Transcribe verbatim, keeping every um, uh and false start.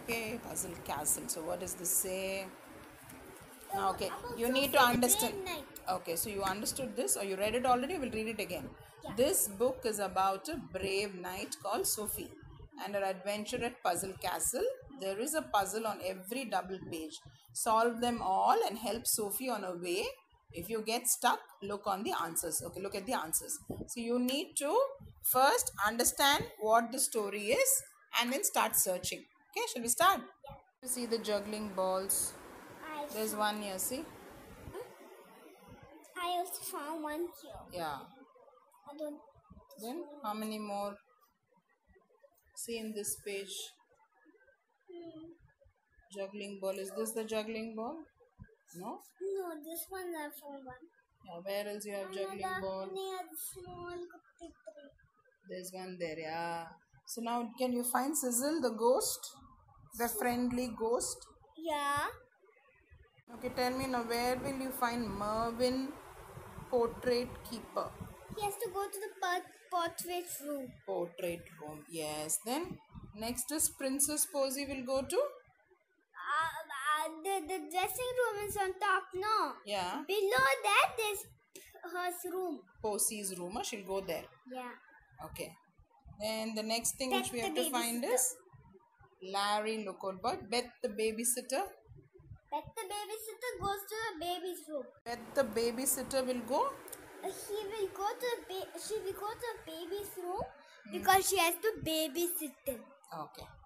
Okay, puzzle castle. So what does this say? Now, okay, About you need to Sophie the understand. Brave Knight. Okay, so you understood this or you read it already? We'll read it again. Yeah. This book is about a brave knight called Sophie and her adventure at Puzzle Castle. There is a puzzle on every double page. Solve them all and help Sophie on her way. If you get stuck, look on the answers. Okay, look at the answers. So you need to first understand what the story is and then start searching. Okay, shall we start? Yeah. You see the juggling balls. I There's one here, see? I also found one here. Yeah. I don't. Then how many more? See in this page. Hmm. Juggling ball. Is this the juggling ball? No? No, this one I found one. Yeah, where else you have juggling Another ball? near the small kutti tree. There's one there, yeah. So now can you find Sizzle, the ghost? The friendly ghost? Yeah. Okay, tell me now, where will you find Mervyn, portrait keeper? He has to go to the pot- portrait room. Portrait room, yes. Then next is Princess Posy will go to? Uh, uh, the, the dressing room is on top, no? Yeah. Below that, there's her room. Posy's room, huh? She'll go there. Yeah. Okay. Then the next thing Beth which we the have to find babysitter. is Larry Lookout Boy. Beth the babysitter. Beth the babysitter goes to the baby's room. Beth the babysitter will go. Uh, he will go to the ba- she will go to the baby's room because she has to babysit him. Okay.